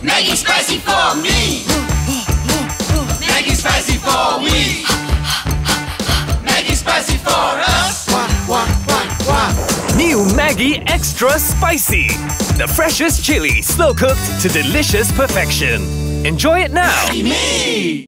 Maggi Spicy for me. Maggi Spicy for we. Maggi Spicy for us. New Maggi Extra Spicy. The freshest chili, slow cooked to delicious perfection. Enjoy it now. Me.